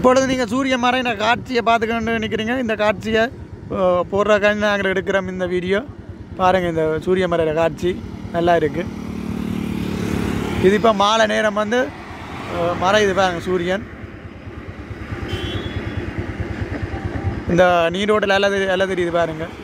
இப்பொழுது நீங்கள் சூரிய மறையின காட்சியை பார்த்துக்கணுன்னு நினைக்கிறீங்க. இந்த காட்சியை போடுறக்காண்டி நாங்கள் எடுக்கிறோம் இந்த வீடியோ. பாருங்கள், இந்த சூரிய மறையிற காட்சி நல்லா இருக்குது. இது இப்போ மாலை நேரம் வந்து மறையுது பாருங்கள் சூரியன். இந்த நீரோட்டில் எல்லாம் தெரியுது பாருங்கள்.